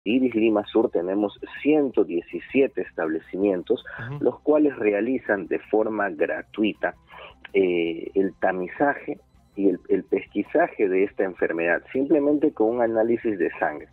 Iris Lima Sur tenemos 117 establecimientos, los cuales realizan de forma gratuita el tamizaje y el pesquisaje de esta enfermedad, simplemente con un análisis de sangre.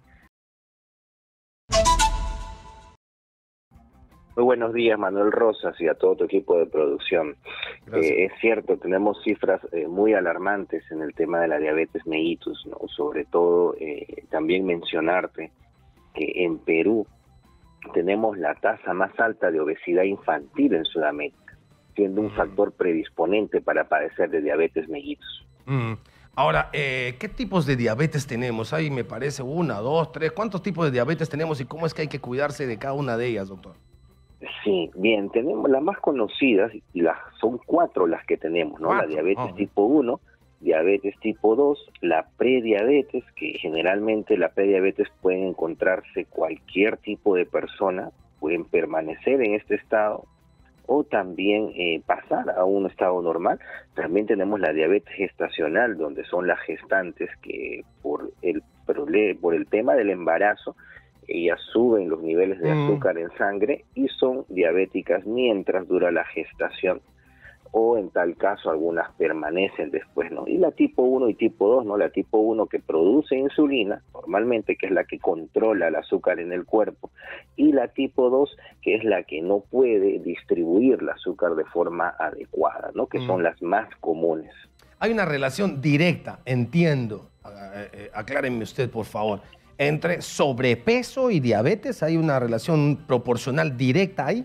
Muy buenos días, Manuel Rosas, y a todo tu equipo de producción. Es cierto, tenemos cifras muy alarmantes en el tema de la diabetes mellitus, ¿no? Sobre todo, también mencionarte que en Perú tenemos la tasa más alta de obesidad infantil en Sudamérica, siendo un factor predisponente para padecer de diabetes mellitus. Ahora, ¿qué tipos de diabetes tenemos? Ahí me parece 1, 2, 3. ¿Cuántos tipos de diabetes tenemos y cómo es que hay que cuidarse de cada una de ellas, doctor? Sí, bien, tenemos las más conocidas, y son 4 las que tenemos, ¿no? La diabetes tipo 1, diabetes tipo 2, la prediabetes, que generalmente la prediabetes puede encontrarse cualquier tipo de persona, pueden permanecer en este estado o también pasar a un estado normal. También tenemos la diabetes gestacional, donde son las gestantes que por el tema del embarazo, ellas suben los niveles de azúcar en sangre y son diabéticas mientras dura la gestación, o en tal caso algunas permanecen después, ¿no? Y la tipo 1 y tipo 2, ¿no? La tipo 1 que produce insulina, normalmente, que es la que controla el azúcar en el cuerpo, y la tipo 2, que es la que no puede distribuir el azúcar de forma adecuada, ¿no? Que son las más comunes. Hay una relación directa, entiendo, aclárenme usted, por favor, entre sobrepeso y diabetes. ¿Hay una relación proporcional directa ahí?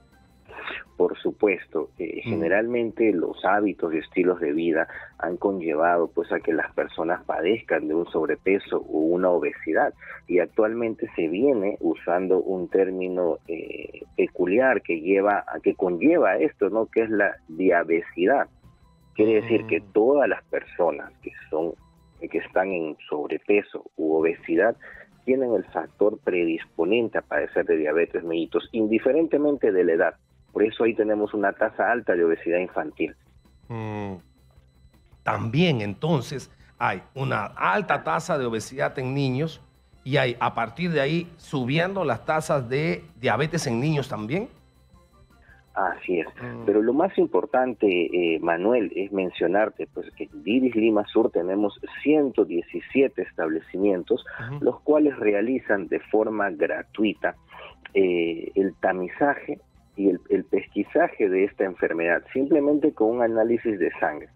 Por supuesto, generalmente los hábitos y estilos de vida han conllevado pues a que las personas padezcan de un sobrepeso o una obesidad, y actualmente se viene usando un término peculiar que conlleva esto, ¿no? Que es la diabesidad. Quiere decir que todas las personas que están en sobrepeso u obesidad tienen el factor predisponente a padecer de diabetes mellitus, indiferentemente de la edad. Por eso ahí tenemos una tasa alta de obesidad infantil. También entonces hay una alta tasa de obesidad en niños y hay, a partir de ahí, subiendo las tasas de diabetes en niños también. Así es. Pero lo más importante, Manuel, es mencionarte pues que en Iris Lima Sur tenemos 117 establecimientos, los cuales realizan de forma gratuita el tamizaje y el pesquisaje de esta enfermedad, simplemente con un análisis de sangre.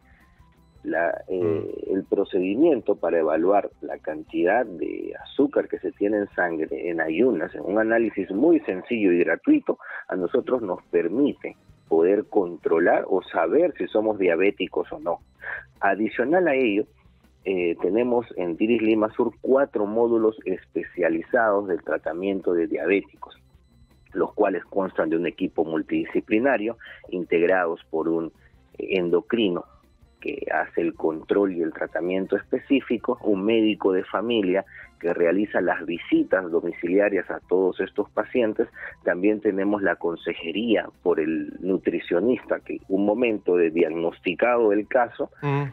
El procedimiento para evaluar la cantidad de azúcar que se tiene en sangre en ayunas, en un análisis muy sencillo y gratuito, a nosotros nos permite poder controlar o saber si somos diabéticos o no. Adicional a ello, tenemos en Iris Lima Sur 4 módulos especializados del tratamiento de diabéticos, los cuales constan de un equipo multidisciplinario integrados por un endocrino que hace el control y el tratamiento específico, un médico de familia que realiza las visitas domiciliarias a todos estos pacientes. También tenemos la consejería por el nutricionista, que un momento de diagnosticado el caso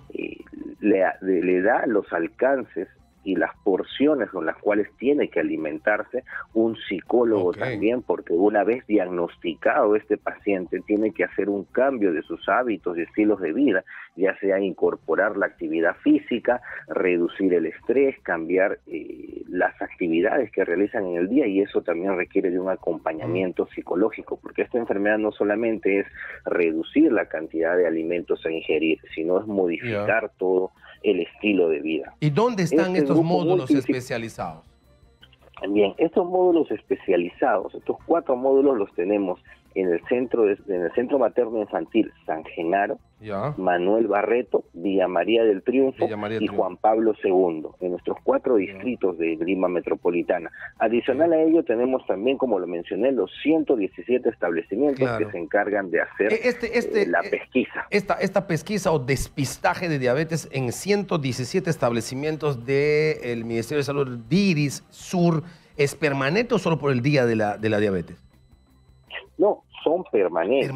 le da los alcances y las porciones con las cuales tiene que alimentarse, un psicólogo también, porque una vez diagnosticado este paciente tiene que hacer un cambio de sus hábitos y estilos de vida, ya sea incorporar la actividad física, reducir el estrés, cambiar las actividades que realizan en el día, y eso también requiere de un acompañamiento psicológico, porque esta enfermedad no solamente es reducir la cantidad de alimentos a ingerir, sino es modificar todo el estilo de vida. ¿Y dónde están estos módulos especializados? Bien, estos módulos especializados, estos 4 módulos los tenemos en el Centro Materno Infantil San Genaro, Manuel Barreto, Villa María del Triunfo y Juan Pablo II, en nuestros 4 distritos de Lima Metropolitana. Adicional a ello tenemos también, como lo mencioné, los 117 establecimientos que se encargan de hacer la pesquisa. Esta pesquisa o despistaje de diabetes en 117 establecimientos del Ministerio de Salud de Iris Sur, ¿es permanente o solo por el día de la diabetes? No, son permanentes.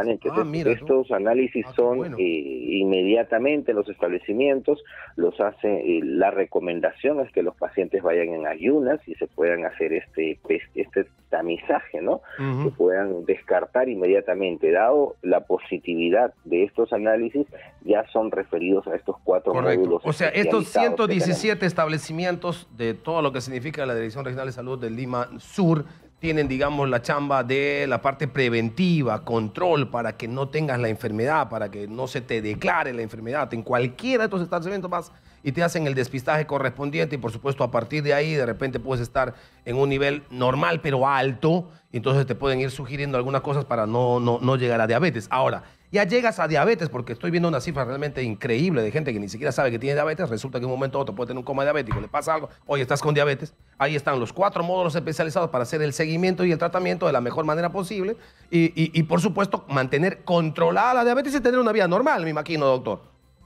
Estos análisis son inmediatamente en los establecimientos, los hace, la recomendación es que los pacientes vayan en ayunas y se puedan hacer este tamizaje, ¿no? Que puedan descartar inmediatamente. Dado la positividad de estos análisis, ya son referidos a estos 4 módulos. O sea, estos 117 establecimientos de todo lo que significa la Dirección Regional de Salud de Lima Sur tienen, digamos, la chamba de la parte preventiva, control, para que no tengas la enfermedad, para que no se te declare la enfermedad. En cualquiera de estos establecimientos vas y te hacen el despistaje correspondiente y, por supuesto, a partir de ahí, de repente puedes estar en un nivel normal, pero alto, y entonces te pueden ir sugiriendo algunas cosas para no llegar a diabetes. Ahora, ya llegas a diabetes, porque estoy viendo una cifra realmente increíble de gente que ni siquiera sabe que tiene diabetes. Resulta que en un momento u otro puede tener un coma diabético, le pasa algo, oye, estás con diabetes. Ahí están los 4 módulos especializados para hacer el seguimiento y el tratamiento de la mejor manera posible y por supuesto, mantener controlada la diabetes y tener una vida normal, me imagino, doctor.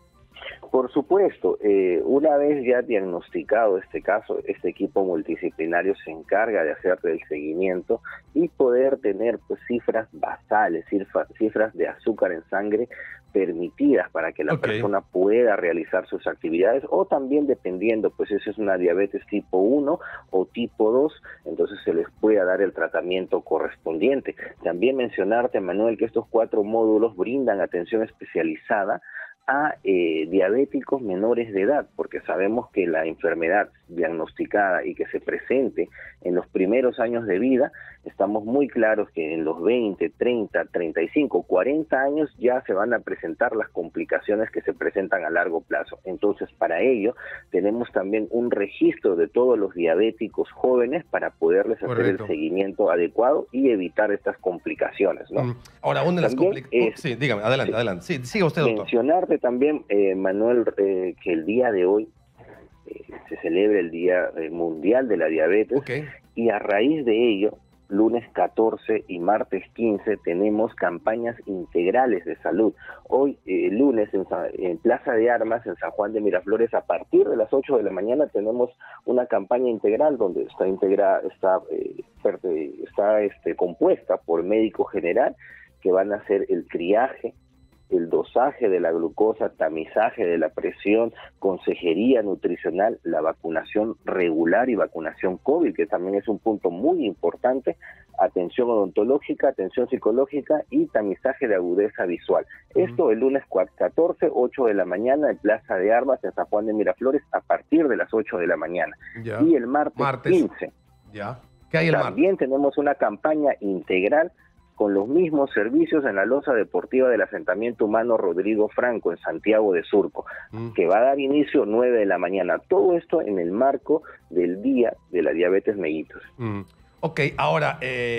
Por supuesto, una vez ya diagnosticado este caso, este equipo multidisciplinario se encarga de hacer el seguimiento y poder tener pues, cifras basales, cifras de azúcar en sangre permitidas para que la persona pueda realizar sus actividades, o también dependiendo, pues si es una diabetes tipo 1 o tipo 2, entonces se les pueda dar el tratamiento correspondiente. También mencionarte, Manuel, que estos 4 módulos brindan atención especializada a diabéticos menores de edad, porque sabemos que la enfermedad diagnosticada y que se presente en los primeros años de vida, estamos muy claros que en los 20, 30, 35, 40 años ya se van a presentar las complicaciones que se presentan a largo plazo. Entonces, para ello, tenemos también un registro de todos los diabéticos jóvenes para poderles hacer el seguimiento adecuado y evitar estas complicaciones, ¿no? Ahora, una de las complicaciones... Sí, dígame, adelante. Sí, siga usted, doctor. Mencionarte también, Manuel, que el día de hoy se celebra el Día Mundial de la Diabetes, y a raíz de ello, lunes 14 y martes 15 tenemos campañas integrales de salud. Hoy, lunes, en Plaza de Armas, en San Juan de Miraflores, a partir de las 8 de la mañana tenemos una campaña integral donde está compuesta por médico general que van a hacer el triaje, el dosaje de la glucosa, tamizaje de la presión, consejería nutricional, la vacunación regular y vacunación COVID, que también es un punto muy importante, atención odontológica, atención psicológica y tamizaje de agudeza visual. Esto el lunes 14, 8 de la mañana, en Plaza de Armas, en San Juan de Miraflores, a partir de las 8 de la mañana. Y el martes 15. ¿Qué hay el martes? También tenemos una campaña integral con los mismos servicios en la losa deportiva del asentamiento humano Rodrigo Franco en Santiago de Surco, que va a dar inicio 9 de la mañana. Todo esto en el marco del Día de la Diabetes Mellitus. Ok, ahora,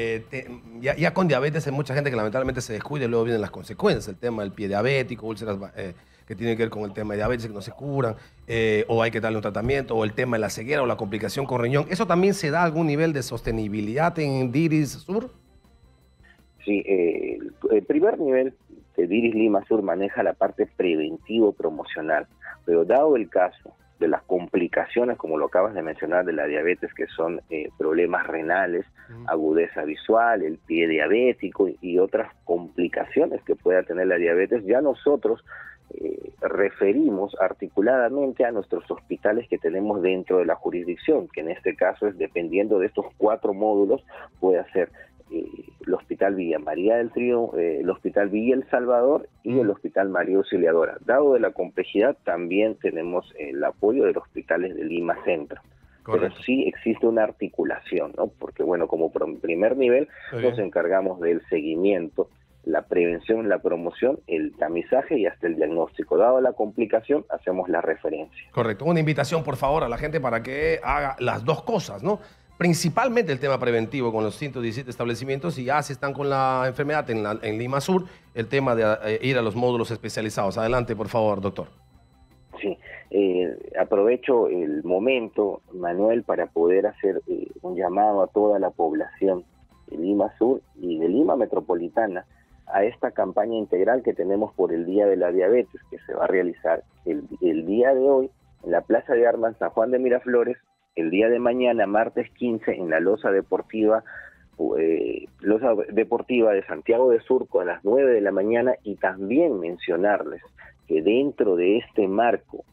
ya con diabetes hay mucha gente que lamentablemente se descuida y luego vienen las consecuencias, el tema del pie diabético, úlceras que tienen que ver con el tema de diabetes que no se curan, o hay que darle un tratamiento, o el tema de la ceguera o la complicación con riñón. ¿Eso también se da algún nivel de sostenibilidad en DIRIS Sur? Sí, el primer nivel de DIRIS Lima Sur maneja la parte preventivo-promocional, pero dado el caso de las complicaciones, como lo acabas de mencionar, de la diabetes, que son problemas renales, agudeza visual, el pie diabético y otras complicaciones que pueda tener la diabetes, ya nosotros referimos articuladamente a nuestros hospitales que tenemos dentro de la jurisdicción, que en este caso es, dependiendo de estos 4 módulos, puede ser el Hospital Villa María del Triunfo, el Hospital Villa El Salvador y el Hospital María Auxiliadora. Dado de la complejidad, también tenemos el apoyo de los hospitales de Lima Centro. Correcto. Pero sí existe una articulación, ¿no? Porque, bueno, como primer nivel nos encargamos del seguimiento, la prevención, la promoción, el tamizaje y hasta el diagnóstico. Dado la complicación, hacemos la referencia. Correcto. Una invitación, por favor, a la gente para que haga las dos cosas, ¿no? Principalmente el tema preventivo con los 117 establecimientos, y ya si están con la enfermedad en Lima Sur, el tema de ir a los módulos especializados. Adelante, por favor, doctor. Sí, aprovecho el momento, Manuel, para poder hacer un llamado a toda la población de Lima Sur y de Lima Metropolitana a esta campaña integral que tenemos por el Día de la Diabetes, que se va a realizar el día de hoy en la Plaza de Armas San Juan de Miraflores, el día de mañana, martes 15, en la losa deportiva Deportiva de Santiago de Surco a las 9 de la mañana, y también mencionarles que dentro de este marco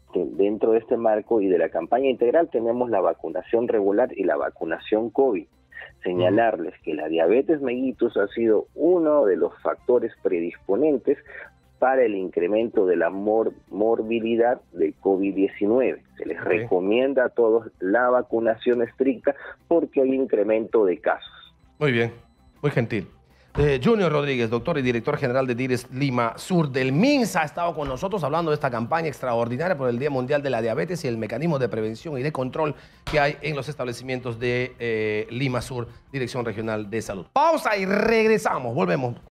y de la campaña integral tenemos la vacunación regular y la vacunación COVID. Señalarles que la diabetes mellitus ha sido uno de los factores predisponentes para el incremento de la morbilidad del COVID-19. Se les recomienda a todos la vacunación estricta porque hay incremento de casos. Muy bien, muy gentil. Junior Rodríguez, doctor y director general de DIRES Lima Sur del MINSA, ha estado con nosotros hablando de esta campaña extraordinaria por el Día Mundial de la Diabetes y el mecanismo de prevención y de control que hay en los establecimientos de Lima Sur, Dirección Regional de Salud. Pausa y regresamos, volvemos.